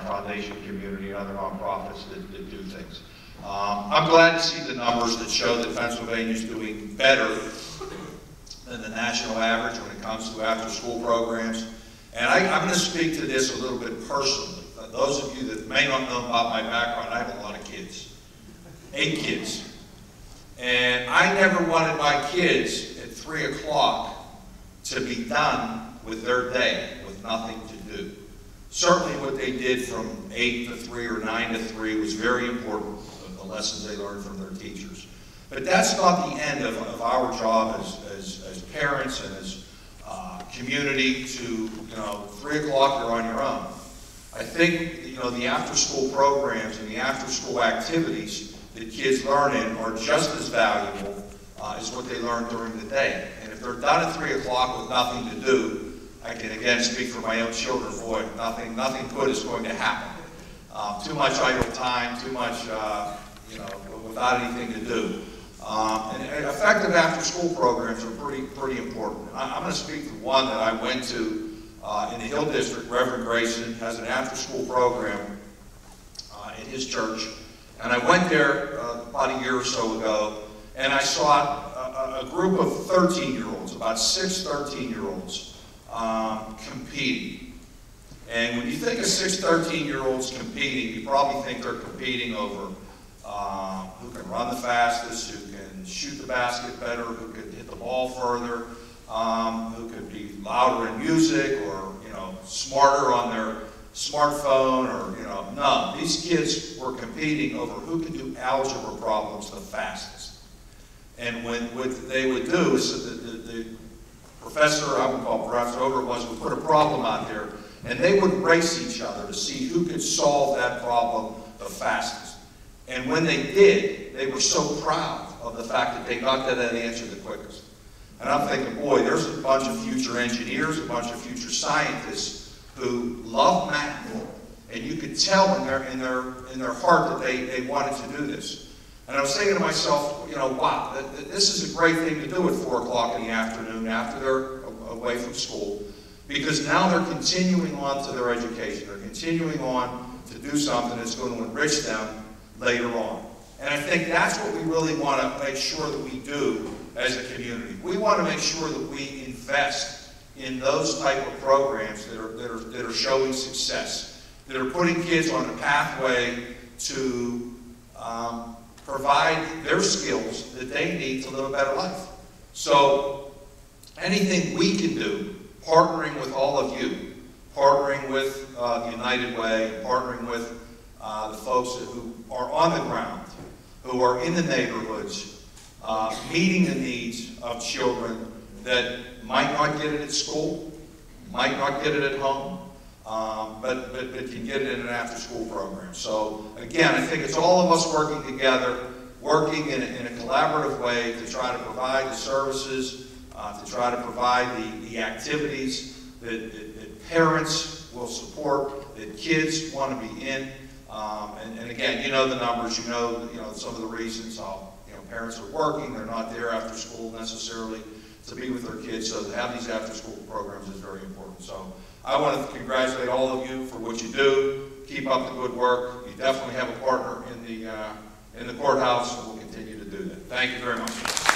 Foundation community and other nonprofits that do things. I'm glad to see the numbers that show that Pennsylvania is doing better than the national average when it comes to after-school programs. And I'm going to speak to this a little bit personally. Those of you that may not know about my background, I have a lot of kids. 8 kids. And I never wanted my kids at 3 o'clock to be done with their day with nothing to do. Certainly what they did from 8 to 3 or 9 to 3 was very important, the lessons they learned from their teachers. But that's not the end of our job as parents and as community to, 3 o'clock you're on your own. I think, the after-school programs and the after-school activities that kids learn in are just as valuable as what they learn during the day. And if they're done at 3 o'clock with nothing to do, I can again speak for my own children, boy, nothing good is going to happen. Too much idle time, too much, without anything to do. And effective after-school programs are pretty important. I'm going to speak to one that I went to in the Hill District. Reverend Grayson has an after-school program in his church. And I went there about a year or so ago, and I saw a group of 13-year-olds, about 6 13-year-olds, competing. And when you think of 6 13-year-olds competing, you probably think they're competing over who can run the fastest, who can shoot the basket better, who can hit the ball further, who could be louder in music, or smarter on their smartphone, or no. These kids were competing over who can do algebra problems the fastest. And what they would do is the professor, I would call Professor whoever it was, would put a problem out there, and they would race each other to see who could solve that problem the fastest. And when they did, they were so proud of the fact that they got to that answer the quickest. And I'm thinking, boy, there's a bunch of future engineers, a bunch of future scientists who love math, and you could tell in their heart that they wanted to do this. And I was thinking to myself, wow, this is a great thing to do at 4 o'clock in the afternoon after they're away from school, because now they're continuing on to their education. They're continuing on to do something that's going to enrich them later on. And I think that's what we really want to make sure that we do as a community. We want to make sure that we invest in those type of programs that are showing success, that are putting kids on a pathway to provide their skills that they need to live a better life. So anything we can do, partnering with all of you, partnering with United Way, partnering with the folks who are on the ground, who are in the neighborhoods, meeting the needs of children that might not get it at school, might not get it at home, but can get it in an after-school program. So again, I think it's all of us working together, working in a collaborative way to try to provide the services, to try to provide the activities that parents will support, that kids want to be in. And again, you know the numbers, you know some of the reasons. Parents are working, they're not there after school necessarily to be with their kids, so to have these after-school programs is very important. So I want to congratulate all of you for what you do. Keep up the good work. You definitely have a partner in the courthouse, and we'll continue to do that. Thank you very much.